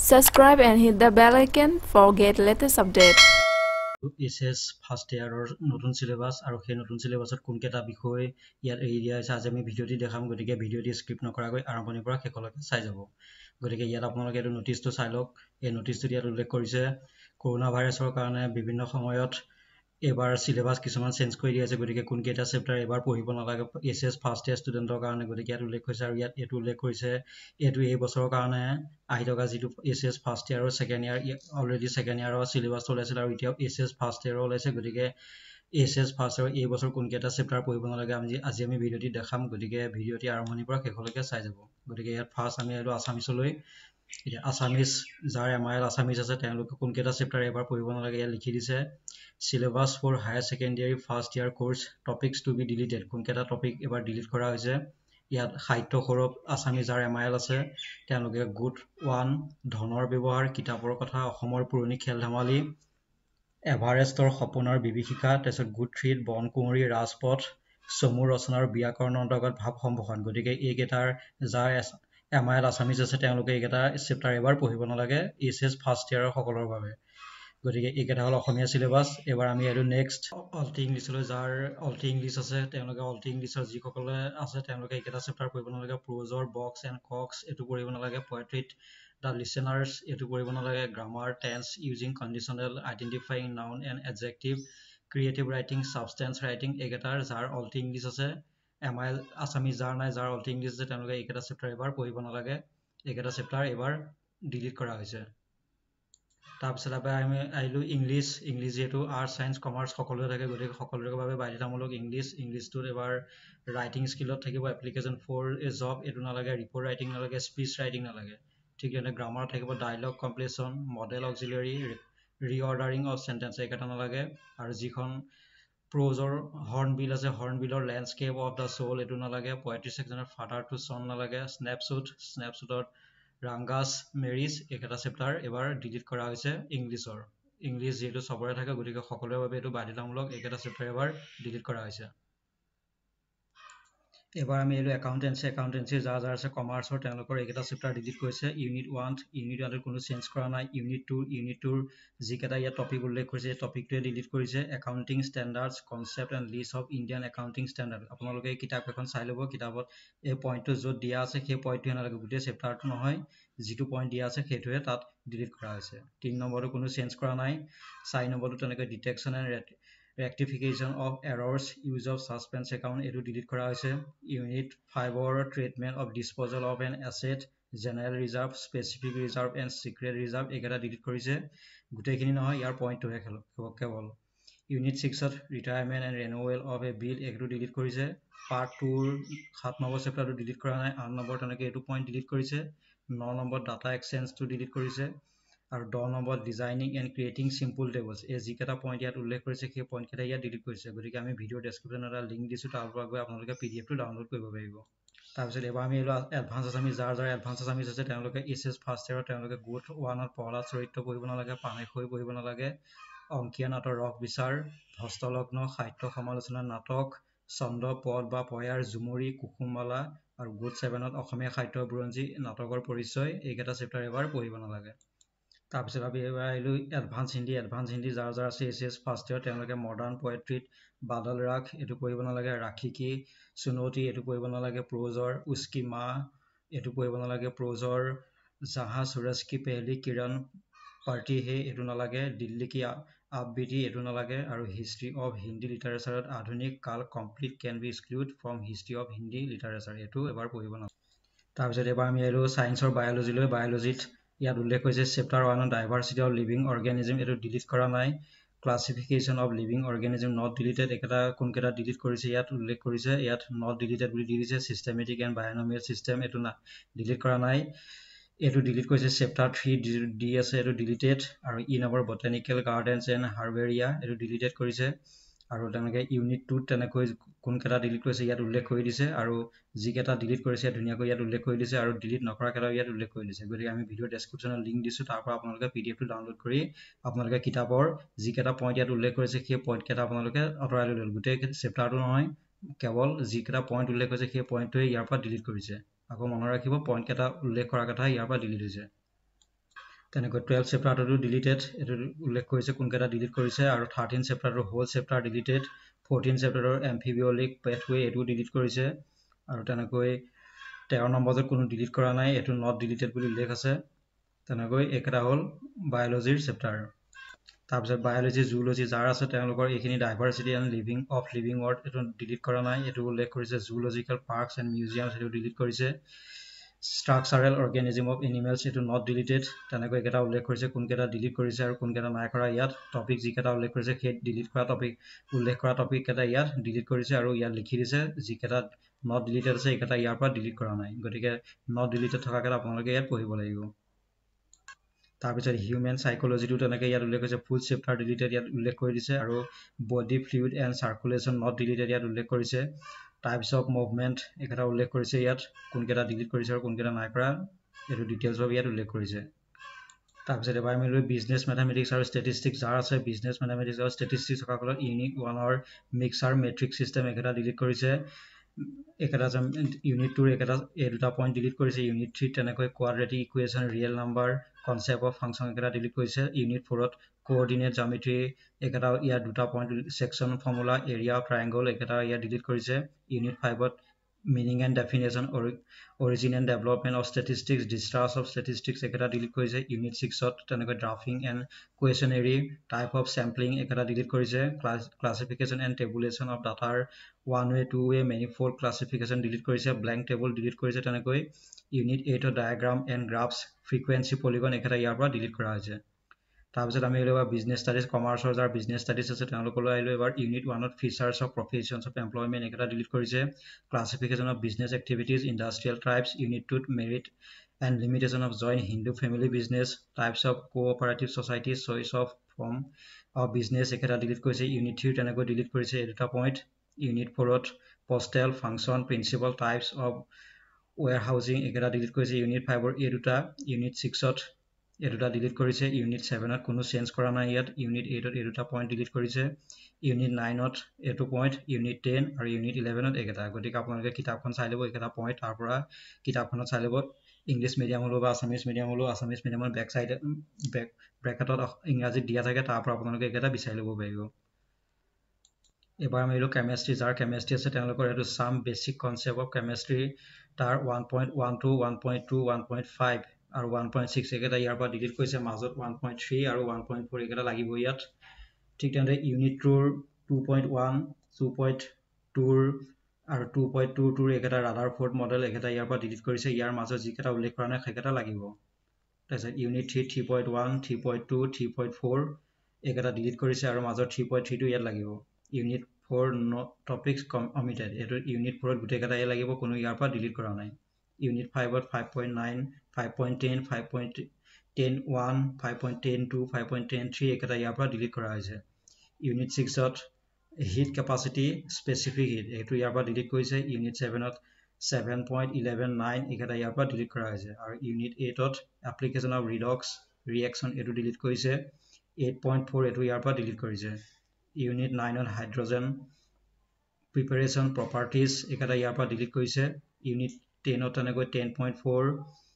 Subscribe and hit the bell icon for get latest update. SS first ইয়াৰৰ নতুন syllabus আৰু সেই নতুন সিলেবাসত কোন কেটা বিষয় ইয়াত এৰি দিয়া আছে আজি আমি ভিডিঅ'টি দেখাম গতিকে ভিডিঅ'টি স্ক্ৰিপ্ট নকৰাকৈ আৰম্ভণিৰ পৰা শেষলৈকে চাই যাব গতিকে ইয়াত আপোনালোকে এই নোটিছটো চাই লওক এই নোটিছটো ইয়াত উল্লেখ কৰিছে কৰোনা ভাইৰাছৰ কাৰণে বিভিন্ন সময়ত এবাৰ সিলেবাস কিছুমান চেঞ্জ কৰি দিয়া আছে গতিকে কোন কেটা চেপ্টাৰ এবাৰ পঢ়িব নালাগে SS ফার্স্ট ইয়াৰ ষ্টুডেণ্টৰ কাৰণে গতিকে ইয়াত উল্লেখ কৰিছে আৰু ইয়াত এইটো উল্লেখ কৰিছে এইটো এই বছৰৰ কাৰণে আহি থকা যিটো SS ফার্স্ট ইয়াৰ আৰু সেকেন্ড ইয়াৰ অলৰেডি সেকেন্ড ইয়াৰৰ সিলেবাস ওলাইছিল আৰু এতিয়া SS ফার্স্ট ইয়াৰ ওলাইছে গতিকে SS ফার্স্ট ইয়াৰ এই বছৰ কোন কেটা চেপ্টাৰ পঢ়িব নালাগে আজি আমি ভিডিঅ'টি দেখাম গতিকে ভিডিঅ'টি আৰম্ভণিৰ পৰা শেষলৈকে চাই যাব গতিকে ইয়াত ফাৰ্স্ট আমি আৰু আসামিছলৈ এতিয়া আসামিজ যাৰ এমআইএল আসামিজ আছে তেওঁলোকে কোন কেটা চেপ্টাৰ এবাৰ পঢ়িব নালাগে ইয়াত লিখি দিছে syllabus for higher secondary first year course topics to be deleted কোন কেটা টপিক এবাৰ ডিলিট কৰা হৈছে ইয়াত সাহিত্য সৌৰভ আসামি যাৰ এমআইএল আছে তেওঁলোকে গুড 1 ধনৰ ব্যৱহাৰ কিতাপৰ কথা অসমৰ পুৰণি খেল ধেমালি এভাৰেষ্টৰ সপোনৰ বিভীষিকা তাৰপিছত গুড 3 বনকুঁৱৰী ৰাজপথ চমু ৰচনাৰ ব্যাকৰণৰ অন্তৰ্গত ভাৱ সম্ভাষণ গতিকে এইকেইটাৰ যাৰ এমআইএল আসামিজ আছে তেওঁলোকে এইকেইটা চেপ্টাৰ এবাৰ পঢ়িব নালাগে SS ফাৰ্স্ট ইয়াৰৰ সকলৰ বাবে গতিকে এইকেইটা হল অসমীয়া সিলেবাস এবাৰ আমি আৰু নেক্সট অলটি ইংলিছলৈ যাৰ অলটি ইংলিছ আছে তেওঁলোকে অলটি ইংলিছৰ যিসকলে আছে তেওঁলোকে এইকেইটা চেপ্টাৰ পঢ়িব নালাগে প্ৰ'জৰ বক্স এণ্ড কক্স এইটো পঢ়িব নালাগে পয়েট্ৰিত দ্য লিচেনাৰ্ছ এইটো পঢ়িব নালাগে grammar tense using conditional identifying noun and adjective creative writing substance writing এইকেইটাৰ যাৰ অলটি ইংলিছ আছে এমআইএল আসামি যাৰ নাই যাৰ অলটি ইংলিছ আছে তেওঁলোকে এইকেইটা চেপ্টাৰ এবাৰ পঢ়িব নালাগে এইকেইটা চেপ্টাৰ এবাৰ ডিলিট কৰা হৈছে তাৰপিছত আমি আহিলো ইংলিছ যিহেতু আৰ্টছ সায়েন্স কমাৰ্চ সকলোৱে থাকে গতিকে সকলোৰে বাবে বাধ্যতামূলক ইংলিছটোত এবাৰ ৰাইটিং স্কিলত থাকিব এপ্লিকেশ্যন ফৰ এ জব এইটো নালাগে ৰিপৰ্ট ৰাইটিং নালাগে স্পীচ ৰাইটিং নালাগে ঠিক তেনেকৈ গ্ৰামাৰ থাকিব dialogue completion modal auxiliary reordering of sentence এইকেইটা নালাগে আৰু যিখন প্ৰ'জৰ হৰ্ণবিল আছে হৰ্ণবিলৰ লেণ্ডস্কেপ অফ দ্য সোল এইটো নালাগে পয়েট্ৰি ছেকশ্যনৰ ফাদাৰ টু চন নালাগে স্নেপশ্বুটত ৰাংগাছ মেৰিজ এইকেইটা চেপ্টাৰ এবাৰ ডিলিট কৰা হৈছে ইংলিছ যিহেতু চবৰে থাকে গতিকে সকলোৰে বাবে এইটো বাধ্যতামূলক এইকেইটা চেপ্টাৰ এবাৰ ডিলিট কৰা হৈছে এবাৰ আমি এইটো একাউণ্টেঞ্চি যাৰ আছে কমাৰ্চৰ তেওঁলোকৰ এইকেইটা চেপ্টাৰ ডিলিট কৰিছে ইউনিট 1 কোনো চেঞ্জ কৰা নাই ইউনিট 2 যিকেইটা ইয়াত টপিক উল্লেখ কৰিছে এই টপিকটোৱে ডিলিট কৰিছে accounting standards concept and list of Indian accounting standard আপোনালোকে এই কিতাপ এখন চাই ল'ব কিতাপত এই পইণ্টটো য'ত দিয়া আছে সেই পইণ্টটোৱে নালাগে গোটেই চেপ্টাৰটো নহয় যিটো পইণ্ট দিয়া আছে সেইটোৱে তাত ডিলিট কৰা হৈছে 3 নম্বৰটো কোনো চেঞ্জ কৰা নাই 4 নম্বৰটো তেনেকৈ detection and rectification of errors use of suspense account এইটো ডিলিট কৰা হৈছে ইউনিট 5ৰ treatment of disposal of an asset general reserve specific reserve and secret reserve এইকেইটা ডিলিট কৰিছে গোটেইখিনি নহয় ইয়াৰ পইণ্টটোহে কেৱল ইউনিট 6ত retirement and renewal of a bill এইটো ডিলিট কৰিছে পাৰ্ট 2ৰ 7 নম্বৰ চেপ্টাৰটো ডিলিট কৰা নাই 8 নম্বৰ তেনেকৈ এইটো পইণ্ট ডিলিট কৰিছে 9 নম্বৰ ডাটা এক্সচেঞ্জটো ডিলিট কৰিছে আৰু 10 নম্বৰ designing and creating simple tables এই যিকেইটা পইণ্ট ইয়াত উল্লেখ কৰিছে সেই পইণ্টকেইটা ইয়াত ডিলিট কৰিছে গতিকে আমি ভিডিঅ' ডেছক্ৰিপশ্যনত এটা লিংক দিছোঁ তাৰ পৰা গৈ আপোনালোকে পিডিএফটো ডাউনলোড কৰিব পাৰিব তাৰপিছত এবাৰ আমি এডভান্স আছামিজ যাৰ এডভান্স আছামিজ আছে তেওঁলোকে SS ফাৰ্ষ্ট ইয়াৰত তেওঁলোকে গুড 1ত প্ৰহ্লাদ চৰিত্ৰ পঢ়িব নালাগে পানেশৈ পঢ়িব নালাগে অংকীয়া নাটৰ ৰস বিচাৰ হস্তলগ্ন সাহিত্য সমালোচনা নাটক ছন্দ পদ বা পয়াৰ ঝুমুৰি কুসুমমালা আৰু গুড 7ত অসমীয়া সাহিত্যৰ বুৰঞ্জী নাটকৰ পৰিচয় এইকেইটা চেপ্টাৰ এবাৰ পঢ়িব নালাগে তাৰপিছত আমি এবাৰ আহিলোঁ এডভান্স হিন্দী যাৰ আছে SS ফাৰ্ষ্ট ইয়াৰ তেওঁলোকে মডাৰ্ণ পয়েট্ৰিত বাদল ৰাগ এইটো পঢ়িব নালাগে ৰাখি কি চুনৌতি এইটো পঢ়িব নালাগে প্ৰ'জৰ উস্কি মা এইটো পঢ়িব নালাগে প্ৰ'জৰ জাহা সুৰজ কি পেহলি কিৰণ পাৰ্টি হে এইটো নালাগে দিল্লী কি আপবিটি এইটো নালাগে আৰু হিষ্ট্ৰী অফ হিন্দী লিটাৰেচাৰত আধুনিক কাল complete can be exclude from history of Hindi literature এইটো এবাৰ পঢ়িব নালাগে তাৰপিছত এবাৰ আমি আহিলোঁ ছায়েন্সৰ বায়'লজিত ইয়াত উল্লেখ হৈছে chapter 1 diversity of living organism এইটো ডিলিট কৰা নাই classification of living organism not deleted কোনকেইটা ডিলিট কৰিছে ইয়াত উল্লেখ কৰিছে ইয়াত নট ডিলিটেড বুলি দি দিছে চিষ্টেমেটিক এণ্ড বায়'নমিয়েল চিষ্টেম এইটো ডিলিট কৰা নাই এইটো ডিলিট কৰিছে চেপ্টাৰ 3 দি আছে এইটো ডিলিটেড আৰু নম্বৰ বটানিকেল গাৰ্ডেনছ এণ্ড হাৰ্বেৰিয়া এইটো ডিলিটেড কৰিছে আৰু তেনেকৈ ইউনিট 2 তেনেকৈ কোনকেইটা ডিলিট কৰিছে ইয়াত উল্লেখ কৰি দিছে আৰু যিকেইটা ডিলিট কৰিছে ধুনীয়াকৈ ইয়াত উল্লেখ কৰি দিছে আৰু ডিলিট নকৰা কেইটাও ইয়াত উল্লেখ কৰি দিছে গতিকে আমি ভিডিঅ' ডেছক্ৰিপশ্যনত লিংক দিছোঁ তাৰ পৰা আপোনালোকে পিডিএফটো ডাউনলোড কৰি আপোনালোকে কিতাপৰ যিকেইটা পইণ্ট ইয়াত উল্লেখ কৰিছে সেই পইণ্টকেইটা আপোনালোকে আঁতৰাই লৈ ল'ল গোটেই চেপ্টাৰটো নহয় কেৱল যিকেইটা পইণ্ট উল্লেখ কৰিছে সেই পইণ্টটোৱে ইয়াৰ পৰা ডিলিট কৰিছে আকৌ মনত ৰাখিব পইণ্টকেইটা উল্লেখ কৰা কথা ইয়াৰ পৰা ডিলিট হৈছে তেনেকৈ 12 চেপ্টাৰটো ডিলিটেড এটো উল্লেখ কৰিছে কোনকেটা ডিলিট কৰিছে আৰু 13 চেপ্টাৰটো হোল চেপ্টাৰ ডিলিটেড 14 চেপ্টাৰৰ এমফিবিওলিক পেথৱে এটো ডিলিট কৰিছে আৰু তেনেকৈ 13 নম্বৰত কোনো ডিলিট কৰা নাই এটো নট ডিলিটেড বুলি উল্লেখ আছে তেনেকৈ একেটা হল বায়োলজিৰ চেপ্টাৰ তাৰপিছত বায়োলজি জুলজি যাৰ আছে তেওঁলোকৰ এইখিনি diversity and living of living world এটো ডিলিট কৰা নাই এটো উল্লেখ কৰিছে জুলজিকেল পাৰ্কছ এণ্ড মিউজিয়ামছ এটো ডিলিট কৰিছে structural organism of animals এটো not deleted তেনেকৈ এটা উল্লেখ কৰিছে কোনকেটা ডিলিট কৰিছে আৰু কোনকেটা নাই কৰা ইয়াত টপিক যিকেটা উল্লেখ কৰিছে সেই ডিলিট কৰা টপিক উল্লেখ কৰা টপিক কেটা ইয়াত ডিলিট কৰিছে আৰু ইয়াত লিখি দিছে যিকেটা not deleted আছে এইকেটা ইয়াৰ পৰা ডিলিট কৰা নাই গতিকে not deleted থকা কেটা আপোনালোকে ইয়াত পঢ়িব লাগিব তাৰপিছত হিউম্যান সাইকোলজিটো তেনেকৈ ইয়াত উল্লেখ কৰিছে ফুল চেপ্টাৰ ডিলিটেড ইয়াত উল্লেখ কৰি দিছে আৰু body fluid and circulation not deleted ইয়াত উল্লেখ কৰিছে টাইপস অফ মুভমেন্ট এটা উল্লেখ কৰিছে ইয়াত কোনকেটা ডিলিট কৰিছে আৰু কোনকেটা নাই কৰা এটো ডিটেইলছ অফ ইয়াত উল্লেখ কৰিছে তাৰপিছত এবাৰ আমি বিজনেছ মেথমেটিক্স আৰু ষ্টেটিষ্টিক্স যাৰ আছে বিজনেছ মেথমেটিক্স আৰু ষ্টেটিষ্টিক্স থকা ফলত ইউনিট 1 ৰ মিক্সাৰ মেট্ৰিক সিস্টেম এটা ডিলিট কৰিছে একেটা ইউনিট 2 একেটা এই দুটা পইণ্ট ডিলিট কৰিছে ইউনিট 3 তেনেকৈ quadratic equation real number concept of function একেটা ডিলিট কৰিছে ইউনিট 4 ত কোঅৰ্ডিনেট জ্যামিতি একেটা ইয়াৰ দুটা point section formula area of triangle একেটা ইয়াৰ ডিলিট কৰিছে ইউনিট 5 ত meaning and definition or origin and development of statistics discharge of statistics ekata delete korise unit 6 ot teneko drafting and questionnaire type of sampling ekata delete korise classification and tabulation of data one way two way manifold classification delete korise blank table delete korise teneko unit 8 ot diagram and graphs frequency polygon ekata yar pora delete kora hoise তাৰপিছত আমি এবাৰ business studies কমাৰ্চৰ যাৰ business studies আছে তেওঁলোকলৈ আহিলো এবাৰ unit 1 ত features of professions of employment এটা ডিলিট কৰিছে classification of business activities industrial types unit 2 ত merit and limitation of joint Hindu family business types of cooperative society choice of form of business এটা delete কৰিছে unit 3 তেনেকৈ delete কৰিছে এই দুটা point unit 4 ত postal function principal types of warehousing ekata delete korise unit 5 or এই দুটা unit 6 ত এই দুটা ডিলিট কৰিছে ইউনিট 7 ত কোনো চেঞ্জ কৰা নাই ইয়াত ইউনিট 8 ত এই দুটা পইণ্ট ডিলিট কৰিছে ইউনিট 9 ত এটো পইণ্ট ইউনিট 10 আৰু ইউনিট 11 ত একেটা গতিকে আপোনালোকে কিতাপখন চাই ল'ব একেটা পইণ্ট তাৰ পৰা কিতাপখনত চাই ল'ব ইংলিছ মিডিয়াম হলো বা আসামিজ মিডিয়াম হলো আসামিজ মিডিয়ামৰ বেক সাইড ব্ৰেকেটত ইংৰাজীত দিয়া থাকে তাৰ পৰা আপোনালোকে একেটা বিচাৰি ল'ব পাৰিব এবাৰ আমি এলো কেমিষ্ট্ৰি যাৰ কেমিষ্ট্ৰি আছে তেওঁলোকৰ এটো some basic concept of chemistry তাৰ 1.12 1.2 1.5 আৰু 1.6 একেটা ইয়াৰ পৰা ডিলিট কৰিছে মাজত 1.3 আৰু 1.4 একেটা লাগিব ইয়াত ঠিক তেনেদৰে ইউনিট 2 2.1 2.2 আৰু 2.22 একেটা ৰাদাৰফোৰ্ড মডেল একেটা ইয়াৰ পৰা ডিলিট কৰিছে ইয়াৰ মাজত যিকেটা উল্লেখ কৰা নাই সেকেটা লাগিব তাৰপিছত ইউনিট 3 3.1 3.2 3.4 একেটা ডিলিট কৰিছে আৰু মাজত 3.3 টো ইয়াত লাগিব ইউনিট 4 টপিকস omitted এটো ইউনিট 4 ত গুটেকেটা লাগিব কোনো ইয়াৰ পৰা ডিলিট কৰা নাই Unit 5 ত 5.9 5.10 5.10 1 5.10 2 5.10 3 ekata ইয়াৰ পৰা ডিলিট কৰা হৈছে Unit 6 ত heat capacity specific heat এটো ইয়াৰ পৰা ডিলিট কৰিছে Unit 7 ত 7.119 ekata ইয়াৰ পৰা ডিলিট কৰা হৈছে আৰু Unit 8 ত application of redox reaction এটো ডিলিট কৰিছে 8.4 এটো ইয়াৰ পৰা ডিলিট কৰিছে Unit 9 ত hydrogen preparation properties ekata ইয়াৰ পৰা ডিলিট কৰিছে Unit 10 ত তেনেকৈ 10.4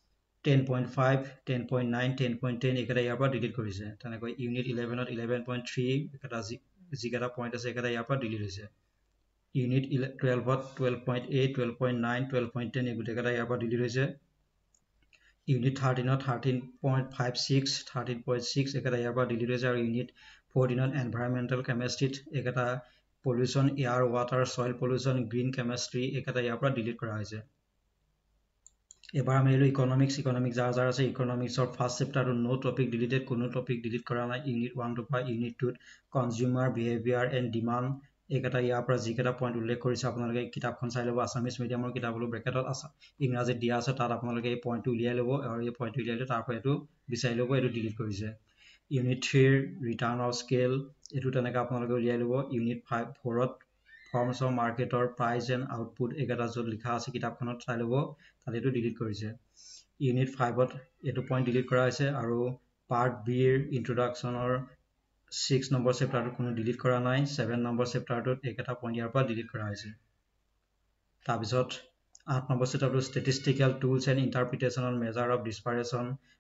10.5 10.9 10.10 ekata ইয়াৰ পৰা ডিলিট কৰিছে তেনেকৈ ইউনিট 11 ত 11.3 ekata যিকেটা পইণ্ট আছে ekata ইয়াৰ পৰা ডিলিট হৈছে ইউনিট 12 ত 12.8 12.9 12.10 এগুটেকেটা ইয়াৰ পৰা ডিলিট হৈছে ইউনিট 13 ত 13.56 13.6 ekata ইয়াৰ পৰা ডিলিট হৈছে আৰু ইউনিট 14 ত এনভাইৰনমেন্টাল কেমিষ্ট্ৰিত ekata pollution air water soil pollution green chemistry ekata ইয়াৰ পৰা ডিলিট কৰা হৈছে এবাৰ আমি এলো ইকোনমিক্স যাৰ আছে ইকোনমিক্সৰ ফাৰ্স্ট চেপ্টাৰটো নো টপিক ডিলিটেড কোনো টপিক ডিলিট কৰা নাই ইউনিট 1 টো পৰা ইউনিট 2 ত কনজিউমাৰ বিহেভিয়াৰ এণ্ড ডিমান্ড একেটা ইয়াৰ পৰা যিকেটা পইণ্ট উল্লেখ কৰিছে আপোনালোকে কিতাপখন চাই ল'ব আসামিজ মিডিয়ামৰ কিতাপ হলো ব্ৰেকেটত ইংৰাজীত দিয়া আছে তাত আপোনালোকে এই পইণ্টটো উলিয়াই ল'ব আৰু এই পইণ্টটো উলিয়াই লৈ তাৰ পৰা এটো বিচাৰি ল'ব এটো ডিলিট কৰিছে ইউনিট 3 ৰিটাৰ্ণ অফ স্কেল এটো তেনেকা আপোনালোকে উলিয়াই ল'ব ইউনিট 5 4 ত forms of marketer price and output ekata jot likha ase kitabkhonot sai lobo tale etu delete korise unit 5 ot etu point delete kora hoise aru part b er introduction or 6 number chapter to kono delete kora nai 7 number chapter to ekata point yar pa delete kora hoise ta bisot 8 number chapter to statistical tools and interpretation on measure of dispersion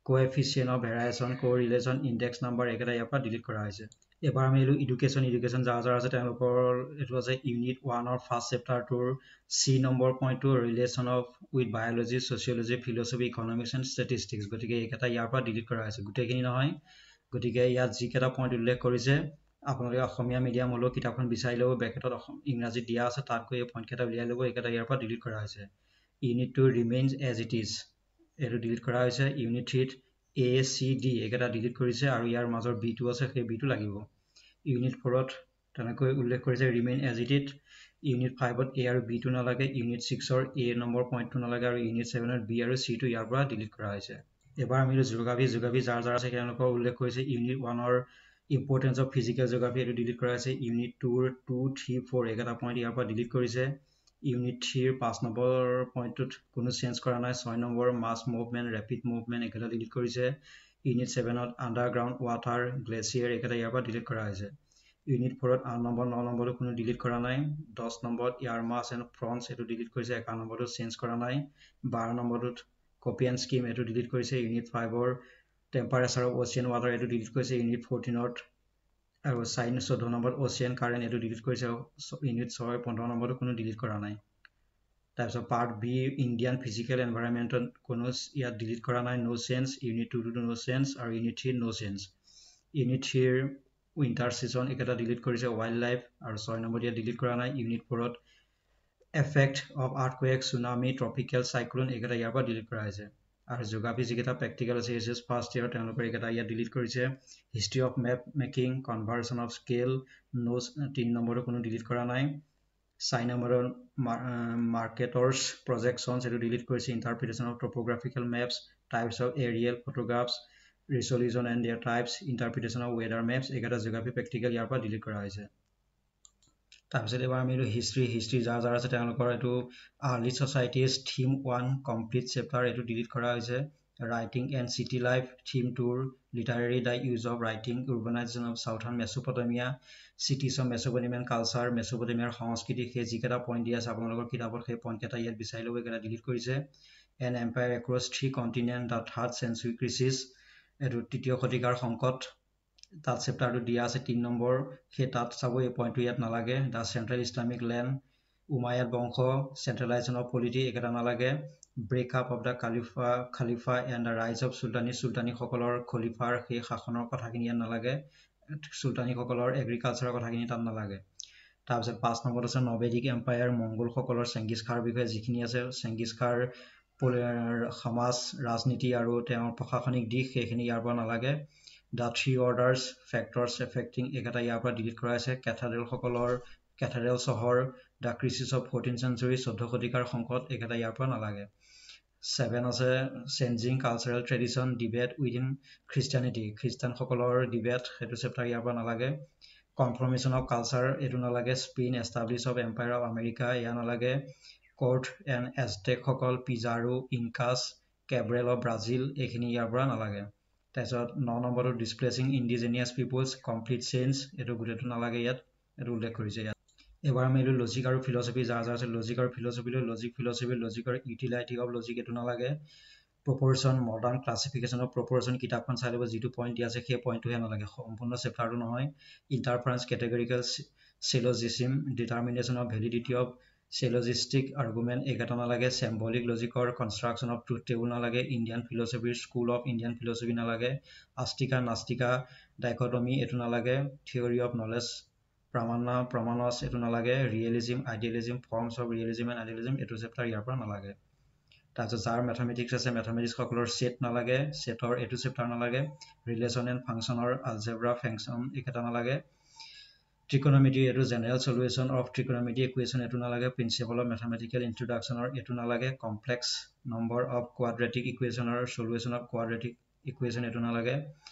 coefficient of variation, correlation, index number eketa ইয়াৰ পৰা delete কৰা হৈছে এবাৰ আমি এলো education যাৰ আছে তেওঁলোকৰ এটো আছে unit 1 or first chapter tour C number point to relation of with biology, sociology, philosophy, economics and statistics গতিকে eketa ইয়াৰ পৰা delete কৰা হৈছে গুটেখিনি নহয় গতিকে ইয়াত যি কেটা পইণ্ট উল্লেখ কৰিছে আপোনালোকে অসমীয়া মিডিয়াম হলো কিতাপখন বিচাৰি লব ব্ৰেকেটত ইংৰাজী দিয়া আছে তাত গৈ এই পইণ্ট কেটা উলিয়াই লব একেটা ইয়াৰ পৰা ডিলিট কৰা হৈছে unit 2 remains as it is এটো ডিলিট কৰা হৈছে unit 3 a c d একেটা ডিলিট কৰিছে আৰু ইয়াৰ মাজৰ b টো আছে সেই b টো লাগিব unit 4 ত তেনেকৈ উল্লেখ কৰিছে remain as it is unit 5 to a আৰু b টো নালাগে unit 6 ৰ a নম্বৰ পইণ্ট টো নালাগে আৰু unit 7 ৰ b আৰু c টো ইয়াৰ পৰা ডিলিট কৰা হৈছে এবাৰ আমি জিওগ্ৰাফি যাৰ আছে তেওঁলোকৰ উল্লেখ কৰিছে unit 1 ৰ importance of physical geography এটো ডিলিট কৰা হৈছে unit 2 ৰ 2 3 4 একেটা পইণ্ট ইয়াৰ পৰা ডিলিট কৰিছে unit 3 ৰ 5 নম্বৰ পইণ্টত কোনো চেঞ্জ কৰা নাই 6 number mass movement rapid movement একেটা ডিলিট কৰিছে unit 7 ত underground water glacier একেটা ইয়াৰ পৰা ডিলিট কৰা হৈছে unit 4 ত 8 নম্বৰ 9 নম্বৰটো কোনো ডিলিট কৰা নাই 10 নম্বৰত air mass and fronts এটো ডিলিট কৰিছে 11 নম্বৰটো চেঞ্জ কৰা নাই 12 নম্বৰটোত copy and scheme এটো ডিলিট কৰিছে unit 5 ৰ temperature of ocean water এটো ডিলিট কৰিছে unit 14 ত আৰু 14 নম্বৰত ocean current এটো ডিলিট কৰিছে unit 6 15 নম্বৰটো কোনো ডিলিট কৰা নাই তাৰপিছত part b indian physical environment কোনো ইয়াত ডিলিট কৰা নাই no sense unit 2 to no sense আৰু unit 3 no sense unit 3 ৰ winter season এটা ডিলিট কৰিছে wildlife আৰু 6 নম্বৰ ইয়াত ডিলিট কৰা নাই unit 4 to effect of earthquake tsunami tropical cyclone এটা ইয়াৰ পৰা ডিলিট কৰা হৈছে আৰু জিওগ্ৰাফি যিকেটা প্ৰেক্টিকেল আছে এসএস ফাৰ্ষ্ট ইয়াৰ তেওঁলোকৰ এটা ইয়াত ডিলিট কৰিছে history of map making conversion of scale nos 3 নম্বৰটো কোনো ডিলিট কৰা নাই 4 নম্বৰৰ মাৰ্কেটৰ্স প্ৰজেকচনছ এটো ডিলিট কৰিছে interpretation of topographical maps types of aerial photographs resolution and their types interpretation of weather maps একেটা জিওগ্ৰাফি প্ৰেক্টিকেল ইয়াৰ পৰা ডিলিট কৰা হৈছে তাৰপিছত এবাৰ আমি হিষ্ট্ৰী যাৰ আছে তেওঁলোকৰ এটো early societies theme 1 complete chapter এটো ডিলিট কৰা হৈছে writing and city life theme 2 literary the use of writing urbanization of southern mesopotamia cities of mesopotamian culture mesopotamian সংস্কৃতি হে যিকেটা পইণ্ট দিয়া আছে আপোনালোকৰ কিতাপত সেই পইণ্ট কেটা ইয়াত বিচাৰি লব একেটা ডিলিট কৰিছে an empire across 3 continents the 3rd century crisis এটো তৃতীয় শতিকাৰ সংকট তাত চেপ্টাৰটো দিয়া আছে 3 নম্বৰ হে তাত চাব এই পইণ্টটো ইয়াত নালাগে the central Islamic land Umayyad বংশ সেন্ট্ৰালাইজেশন অফ পলিটি একেটা নালাগে ব্ৰেক আপ অফ দা খালিফা এণ্ড দা ৰাইজ অফ সুলতানী সকলৰ খলিফাৰ সেই শাসনৰ কথাখিনি ইয়াত নালাগে সুলতানী সকলৰ এগ্ৰিকালচাৰৰ কথাখিনি তাত নালাগে তাৰপিছত 5 নম্বৰত আছে নবেদিক এম্পায়াৰ মঙ্গল সকলৰ চেঙ্গিজ খাৰ বিষয়ে যিখিনি আছে চেঙ্গিজ খাৰ সমাজ ৰাজনীতি আৰু তেওঁৰ প্ৰশাসনিক দিশ সেইখিনি ইয়াৰ পৰা নালাগে The three orders factors affecting ekata ইয়াৰ পৰা ডিলিট কৰা হৈছে ক্যাথেড্ৰেল চহৰ the crisis of 14th century 14 শতিকাৰ সংকট ekata ইয়াৰ পৰা নালাগে 7 আছে changing cultural tradition debate within christianity খ্ৰীষ্টান সকলৰ ডিবেট হেতু চেপ্টাৰ ইয়াৰ পৰা নালাগে confirmation of culture এটো নালাগে Spain establish of empire of America ইয়া নালাগে court and aztec সকল Pizarro incas Cabral of Brazil এখিনি ইয়াৰ পৰা নালাগে তাৰপিছত 9 নম্বৰটো displacing indigenous peoples complete change এটো গুটেটো নালাগে ইয়াত এটো উল্লেখ কৰিছে ইয়াত এবাৰ আমি লজিক আৰু ফিলসফি যাৰ আছে লজিক আৰু ফিলসফি লজিকৰ ইউটিলিটি অফ লজিক এটো নালাগে proportion modern classification of proportion কিতাপখন চাই লব যেটো পইণ্ট দিয়া আছে সেই পইণ্টটোহে নালাগে সম্পূৰ্ণ চেপ্টাৰটো নহয় interference categorical syllogism determination of validity of syllogistic argument ekata nalage symbolic logic or construction of truth table nalage indian philosophy school of indian philosophy nalage astika nastika dichotomy etu nalage theory of knowledge pramanos etu nalage realism idealism forms of realism and idealism etu chapter ইয়াৰ পৰা নালাগে তাৰপিছত যাৰ mathematics আছে mathematics সকলৰ set নালাগে setor etu chapter নালাগে relation and function or algebra function ekata নালাগে trigonometry etu general solution of trigonometry equation etu nalage principle of mathematical introduction or etu nalage complex number of quadratic equation or solution of quadratic equation etu nalage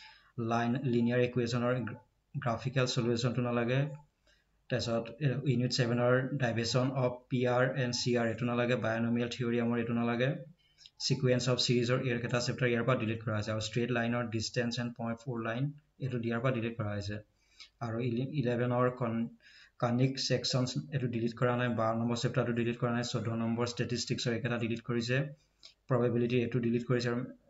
linear equation or graphical solution tu nalage tasot unit 7 or division of pr and cr etu nalage binomial theorem or etu nalage sequence of series or air keta chapter ইয়াৰ পৰা delete কৰা হৈছে আৰু straight line or distance and point 4 line etu দিয়াৰ পৰা delete কৰা হৈছে আৰু 11 or conic sections এটো ডিলিট কৰা নাই 12 নম্বৰ চেপ্টাৰটো ডিলিট কৰা নাই 14 নম্বৰ statistics এৰ এটা ডিলিট কৰিছে probability এটো ডিলিট কৰিছে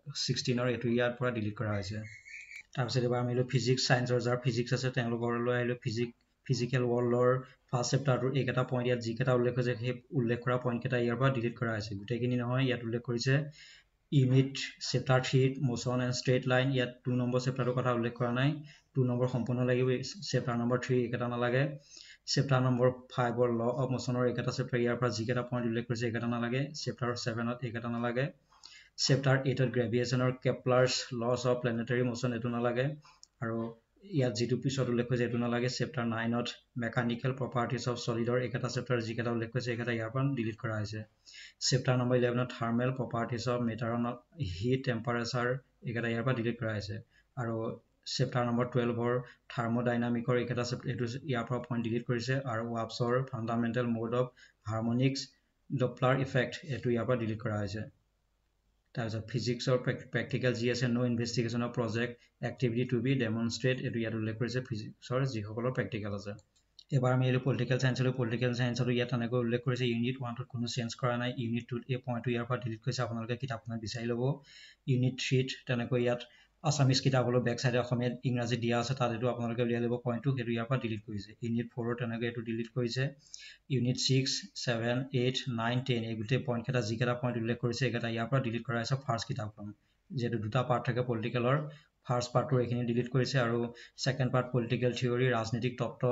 16 এইটো ইয়াৰ পৰা ডিলিট কৰা হৈছে তাৰপিছত এবাৰ আমি ফিজিক্স সায়েন্সৰ যাৰ ফিজিক্স আছে তেওঁলোকৰলৈ আহিলো ফিজিক্যাল ওয়ার্ল্ডৰ ফার্স্ট চেপ্টাৰটোৰ এইকেইটা পইণ্ট ইয়াত যিকেইটা উল্লেখ হৈছে সেই উল্লেখ কৰা পইণ্টকেইটা ইয়াৰ পৰা ডিলিট কৰা হৈছে গোটেইখিনি নহয় ইয়াত উল্লেখ কৰিছে unit chapter 3 motion and straight line ইয়াত 2 নম্বৰ চেপ্টাৰটোৰ কথা উল্লেখ কৰা নাই 2 নম্বৰ সম্পূৰ্ণ লাগিব চেপ্টাৰ নম্বৰ 3 এইকেইটা নালাগে চেপ্টাৰ নম্বৰ 5 ৰ ল অফ মোশনৰ এইকেইটা চেপ্টাৰ ইয়াৰ পৰা যিকেইটা পইণ্ট উল্লেখ কৰিছে এইকেইটা নালাগে চেপ্টাৰ 7 ত এইকেইটা নালাগে চেপ্টাৰ 8 ত গ্ৰেভিটেশ্যনৰ Kepler's laws of planetary motion এইটো নালাগে আৰু ইয়াত যিটো পিছত উল্লেখ হৈছে এইটো নালাগে চেপ্টাৰ 9 ত মেকানিক্যাল প্ৰপাৰ্টিজ অফ সলিডৰ এইকেইটা চেপ্টাৰ যিকেইটা উল্লেখ কৰিছে এইকেইটা ইয়াৰ পৰা ডিলিট কৰা হৈছে চেপ্টাৰ নম্বৰ 11 ত thermal properties of matter on heat temperature এইকেইটা ইয়াৰ পৰা ডিলিট কৰা হৈছে আৰু চেপ্টাৰ নম্বৰ 12 ৰ থাৰ্মোডাইনামিকৰ এইকেইটা এইটো ইয়াৰ পৰা পইণ্ট ডিলিট কৰিছে আৰু ৱাপছৰ fundamental mode of harmonics Doppler effect এইটো ইয়াৰ পৰা ডিলিট কৰা হৈছে তাৰপিছত ফিজিক্সৰ প্ৰেক্টিকেল যি আছে নো investigation of project activity to be demonstrate এইটো ইয়াত উল্লেখ কৰিছে ফিজিক্সৰ যিসকলৰ প্ৰেক্টিকেল আছে এবাৰ আমি এইটো পলিটিকেল চায়েন্সতো ইয়াত তেনেকৈ উল্লেখ কৰিছে ইউনিট 1 ত কোনো চেঞ্জ কৰা নাই ইউনিট 2 ত এই পইণ্টটো ইয়াৰ পৰা ডিলিট কৰিছে আপোনালোকে কিতাপখনত বিচাৰি ল'ব ইউনিট 3 ত তেনেকৈ ইয়াত আছামিজ কিতাপলৈ বেক সাইডে অসমীয়াত ইংৰাজী দিয়া আছে তাত এইটো আপোনালোকে উলিয়াই ল'ব পইণ্টটো সেইটো ইয়াৰ পৰা ডিলিট কৰিছে ইউনিট 4 ৰ তেনেকৈ এইটো ডিলিট কৰিছে ইউনিট 6 7 8 9 10 এই গোটেই পইণ্টকেইটা যিকেইটা পইণ্ট উল্লেখ কৰিছে এইকেইটা ইয়াৰ পৰা ডিলিট কৰা হৈছে ফাৰ্ষ্ট কিতাপখন যেটো দুটা পাৰ্ট থাকে পলিটিকেলৰ ফাৰ্ষ্ট পাৰ্টটো এইখিনি ডিলিট কৰিছে আৰু সেকেন্ড পাৰ্ট পলিটিকেল থিওৰি ৰাজনীতিক তত্ত্ব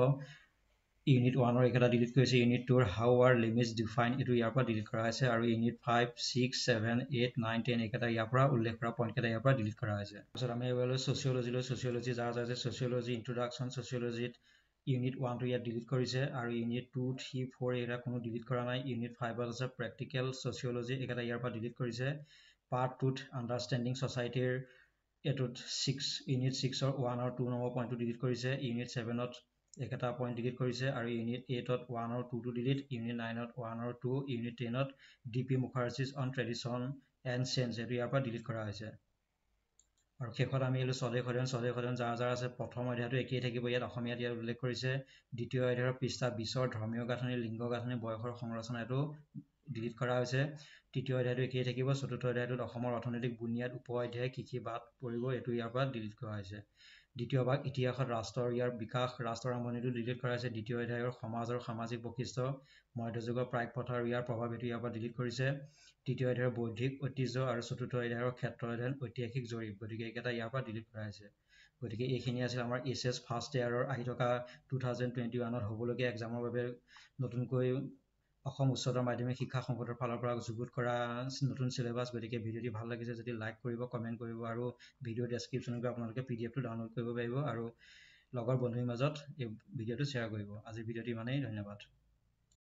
ইউনিট 1 ৰ এইকেইটা ডিলিট কৰিছে ইউনিট 2 ৰ হাউ আৰ লিমিটস ডিফাইন এইটো ইয়াৰ পৰা ডিলিট কৰা হৈছে আৰু ইউনিট 5 6 7 8 9 10 এইকেইটা ইয়াৰ পৰা উল্লেখ কৰা পইণ্টকেইটা ইয়াৰ পৰা ডিলিট কৰা হৈছে তাৰপিছত আমি এবাৰলৈ ছচিয়লজি যাৰ আছে ছচিয়লজি ইন্ট্ৰোডাকচন ছচিয়লজিত ইউনিট 1 টো ইয়াত ডিলিট কৰিছে আৰু ইউনিট 2 3 4 এইকেইটা কোনো ডিলিট কৰা নাই ইউনিট 5 ত আছে প্ৰেক্টিকেল ছচিয়লজি এইকেইটা ইয়াৰ পৰা ডিলিট কৰিছে পাৰ্ট 2 ত আণ্ডাৰষ্টেণ্ডিং ছ'চাইটিৰ এটোত 6 ইউনিট 6 ৰ 1 আৰু 2 নম্বৰ পইণ্টটো ডিলিট কৰিছে ইউনিট 7 ত এইকেইটা পইণ্ট ডিলিট কৰিছে আৰু ইউনিট 8 ত 1 আৰু 2 টো ডিলিট ইউনিট 9 ত 1 আৰু 2 ইউনিট 10 ত DP Mukherjee's on tradition and change এইটো ইয়াৰ পৰা ডিলিট কৰা হৈছে আৰু শেষত আমি এইটো স্বদেশ সদন যাৰ আছে প্ৰথম অধ্যায়টো একেই থাকিব ইয়াত অসমীয়াত ইয়াত উল্লেখ কৰিছে দ্বিতীয় অধ্যায়ৰ পৃষ্ঠা 20ৰ ধৰ্মীয় গাঁথনি লিংগ গাঁথনি বয়সৰ সংৰচনা এইটো ডিলিট কৰা হৈছে তৃতীয় অধ্যায়টো একেই থাকিব চতুৰ্থ অধ্যায়টোত অসমৰ অৰ্থনৈতিক বুনিয়াদ উপ অধ্যায় কৃষি বাদ পৰিব এইটো ইয়াৰ পৰা ডিলিট কৰা হৈছে দ্বিতীয় ভাগ ইতিহাসত ৰাষ্ট্ৰৰ ইয়াৰ বিকাশ ৰাষ্ট্ৰৰ আৰম্ভণিটো ডিলিট কৰা হৈছে দ্বিতীয় অধ্যায়ৰ সমাজ আৰু সামাজিক বৈশিষ্ট্য মধ্যযুগৰ প্ৰাক প্ৰথা আৰু ইয়াৰ প্ৰভাৱ এইটো ইয়াৰ পৰা ডিলিট কৰিছে তৃতীয় অধ্যায়ৰ বৌদ্ধিক ঐতিহ্য আৰু চতুৰ্থ অধ্যায়ৰ ক্ষেত্ৰ অধ্যয়ন ঐতিহাসিক জৰীপ গতিকে এইকেইটা ইয়াৰ পৰা ডিলিট কৰা হৈছে গতিকে এইখিনি আছিল আমাৰ এছএছ ফাৰ্ষ্ট ইয়াৰৰ আহি থকা 2021 ত হ'বলগীয়া এক্সামৰ বাবে নতুনকৈ অসম উচ্চতৰ মাধ্যমিক শিক্ষা সংসদৰ ফালৰ পৰা যুগুত কৰা নতুন সিলেবাস গতিকে ভিডিঅ'টি ভাল লাগিছে যদি লাইক কৰিব কমেণ্ট কৰিব আৰু ভিডিঅ' ডেছক্ৰিপশ্যনত গৈ আপোনালোকে পিডিএফটো ডাউনলোড কৰিব পাৰিব আৰু লগৰ বন্ধুৰ মাজত এই ভিডিঅ'টো শ্বেয়াৰ কৰিব আজিৰ ভিডিঅ'টি ইমানেই ধন্যবাদ